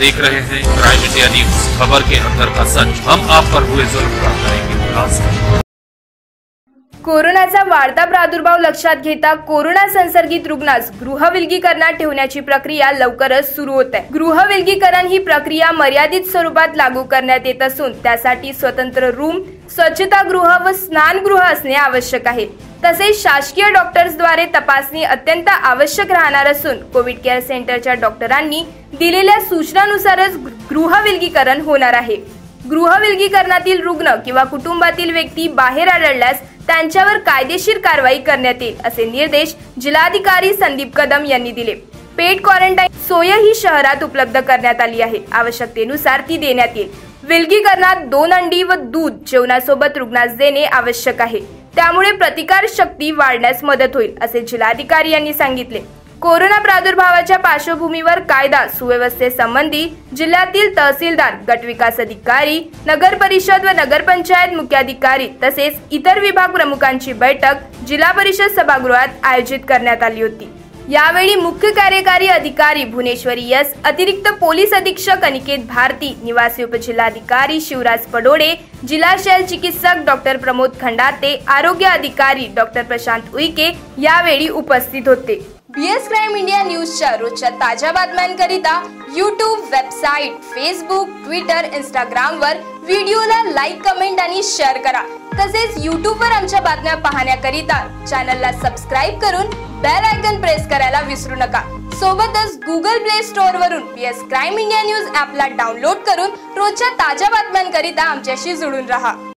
देख रहे हैं क्राइम इंडिया न्यूज। खबर के अंदर का सच हम आप पर हुए जुल्म का करेंगे खुलासा। कोरोनाचा वाढता प्रादुर्भाव लक्षात घेता कोरोना संसर्गित रुग्णास गृहविलगीकरणात ठेवण्याची प्रक्रिया लवकरच सुरू होत आहे। गृहविलगीकरण ही प्रक्रिया मर्यादित स्वरूपात लागू करण्यात येत असून त्यासाठी स्वतंत्र रूम, स्वच्छतागृह व स्नानगृह असणे आवश्यक आहे। तसेच शासकीय डॉक्टर्सद्वारे तपासणी अत्यंत आवश्यक राहणार असून कोविड केअर सेंटरच्या डॉक्टरांनी दिलेल्या सूचनानुसारच गृहविलगीकरण होणार आहे। गृहविलगीकरणातील रुग्ण किंवा कुटुंबातील व्यक्ती बाहेर आढळल्यास त्यांच्यावर कायदेशीर कारवाई करण्यात येईल असे निर्देश जिल्हाधिकारी संदीप कदम यांनी दिले। पेड क्वारंटाईन सोयही शहरात उपलब्ध करण्यात आली आहे। आवश्यकतेनुसार ती देण्यात येईल। विलगीकरणात 2 अंडी व दूध जेवणासोबत रुग्णास देणे आवश्यक आहे। त्यामुळे प्रतिकार शक्ती वाढण्यास मदत होईल असे जिल्हाधिकारी यांनी सांगितले। कोरोना प्रादुर्भावाच्या पार्श्वभूमीवर कायदा सुव्यवस्थेसंबंधी जिल्ह्यातील तहसीलदार, गटविकास अधिकारी, नगर परिषद व नगरपंचायत मुख्याधिकारी तसेच इतर विभाग प्रमुखांची बैठक जिल्हा परिषद सभागृहात आयोजित करण्यात आली होती। यावेळी मुख्य कार्यकारी अधिकारी भुवनेश्वरी एस, अतिरिक्त पोलीस अधीक्षक अनिकेत भारती, निवासी उपजिल्हाधिकारी शिवराज पडोडे, जिल्हा शल्य चिकित्सक डॉक्टर प्रमोद खंडाते, आरोग्य अधिकारी डॉक्टर प्रशांत उईके यावेळी उपस्थित होते। बीएस क्राइम इंडिया न्यूजच्या रोजच्या ताज्या बातम्यांकरिता यूट्यूब, वेबसाईट, फेसबुक, ट्विटर, इंस्टाग्रामवर व्हिडिओला लाईक, कमेंट आणि शेअर करा। तसेच यूट्यूबवर आमच्या बातम्या पाहण्याकरिता चॅनलला सबस्क्राइब करून बेल आयकॉन प्रेस करायला विसरू नका। सोबतच गुगल प्ले स्टोअर वरून बीएस क्राइम इंडिया न्यूज ॲपला डाउनलोड करून रोजच्या ताज्या बातम्यांकरिता आमच्याशी जोडून राहा।